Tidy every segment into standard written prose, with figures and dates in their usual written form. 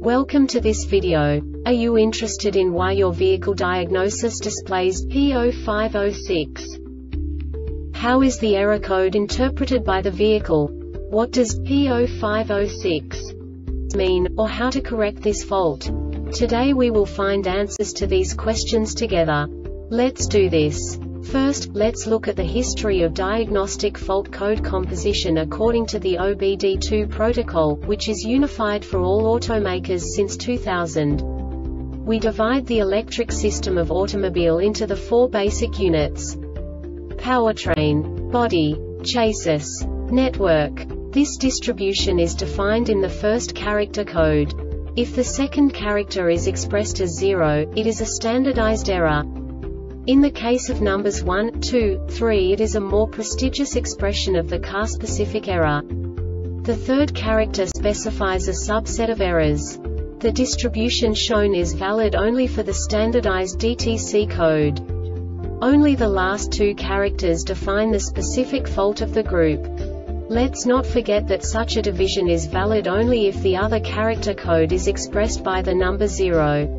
Welcome to this video. Are you interested in why your vehicle diagnosis displays P0506? How is the error code interpreted by the vehicle? What does P0506 mean, or how to correct this fault? Today we will find answers to these questions together. Let's do this. First, let's look at the history of diagnostic fault code composition according to the OBD2 protocol, which is unified for all automakers since 2000. We divide the electric system of automobile into the four basic units: powertrain, body, chassis, network. This distribution is defined in the first character code. If the second character is expressed as 0, it is a standardized error. In the case of numbers 1, 2, 3, it is a more prestigious expression of the car-specific error. The third character specifies a subset of errors. The distribution shown is valid only for the standardized DTC code. Only the last two characters define the specific fault of the group. Let's not forget that such a division is valid only if the other character code is expressed by the number 0.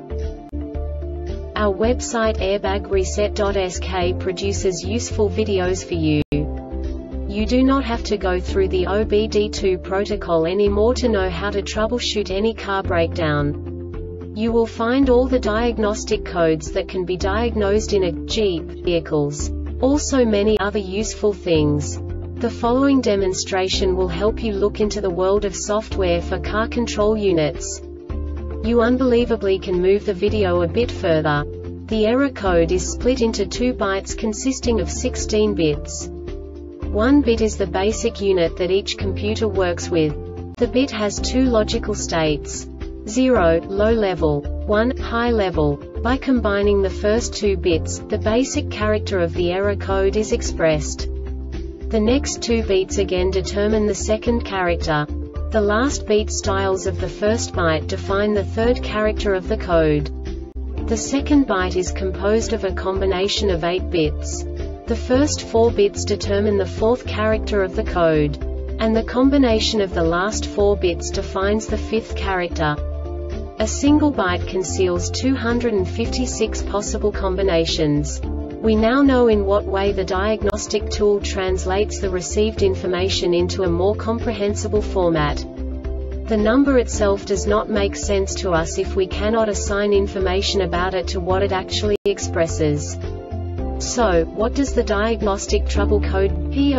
Our website airbagreset.sk produces useful videos for you. You do not have to go through the OBD2 protocol anymore to know how to troubleshoot any car breakdown. You will find all the diagnostic codes that can be diagnosed in a Jeep vehicles. Also many other useful things. The following demonstration will help you look into the world of software for car control units. You unbelievably can move the video a bit further. The error code is split into 2 bytes consisting of 16 bits. 1 bit is the basic unit that each computer works with. The bit has 2 logical states: 0, low level, 1, high level. By combining the first 2 bits, the basic character of the error code is expressed. The next 2 beats again determine the second character. The last beat styles of the first byte define the third character of the code. The second byte is composed of a combination of 8 bits. The first 4 bits determine the fourth character of the code. And the combination of the last 4 bits defines the fifth character. A single byte conceals 256 possible combinations. We now know in what way the diagnostic tool translates the received information into a more comprehensible format. The number itself does not make sense to us if we cannot assign information about it to what it actually expresses. So, what does the diagnostic trouble code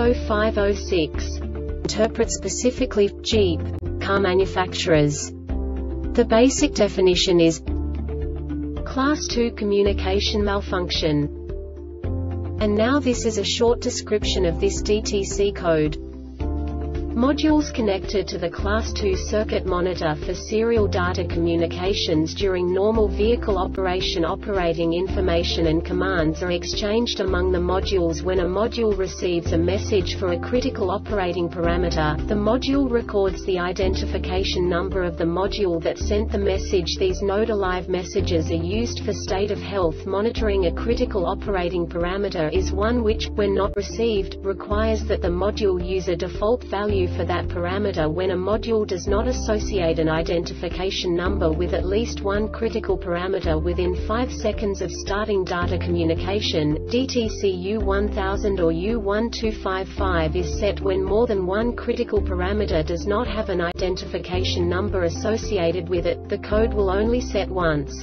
P0506 interpret specifically for Jeep car manufacturers? The basic definition is Class 2 communication malfunction. And now this is a short description of this DTC code. Modules connected to the Class 2 circuit monitor for serial data communications during normal vehicle operation. Operating information and commands are exchanged among the modules. When a module receives a message for a critical operating parameter, the module records the identification number of the module that sent the message. These node-alive messages are used for state of health monitoring. A critical operating parameter is one which, when not received, requires that the module use a default value for that parameter. When a module does not associate an identification number with at least one critical parameter within 5 seconds of starting data communication, DTC U1000 or U1255 is set. When more than one critical parameter does not have an identification number associated with it, the code will only set once.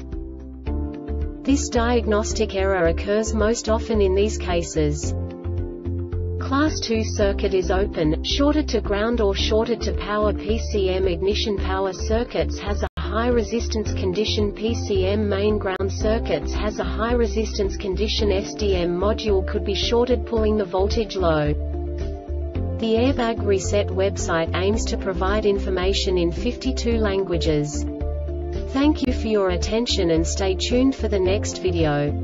This diagnostic error occurs most often in these cases: Class 2 circuit is open, shorted to ground or shorted to power. PCM ignition power circuits has a high resistance condition. PCM main ground circuits has a high resistance condition. SDM module could be shorted, pulling the voltage low. The Airbag Reset website aims to provide information in 52 languages. Thank you for your attention and stay tuned for the next video.